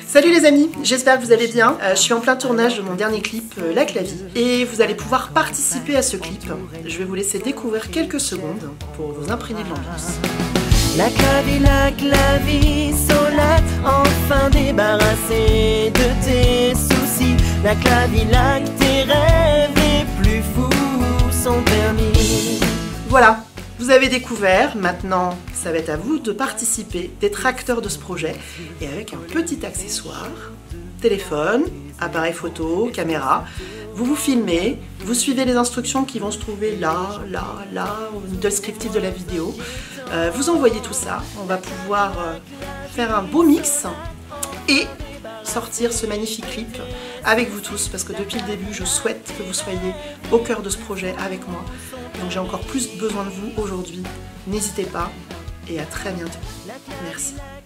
Salut les amis, j'espère que vous allez bien. Je suis en plein tournage de mon dernier clip, La Clavie, et vous allez pouvoir participer à ce clip. Je vais vous laisser découvrir quelques secondes pour vous imprégner de l'ambiance. La clavie, sonate, enfin débarrassée de tes soucis. La clavilac, tes rêves les plus fous sont permis. Voilà, vous avez découvert, maintenant ça va être à vous de participer, d'être acteur de ce projet, et avec un petit accessoire, téléphone, appareil photo, caméra, vous vous filmez, vous suivez les instructions qui vont se trouver là, au descriptif de la vidéo, vous envoyez tout ça, on va pouvoir faire un beau mix et sortir ce magnifique clip avec vous tous, parce que depuis le début je souhaite que vous soyez au cœur de ce projet avec moi, donc j'ai encore plus besoin de vous aujourd'hui. N'hésitez pas et à très bientôt. Merci.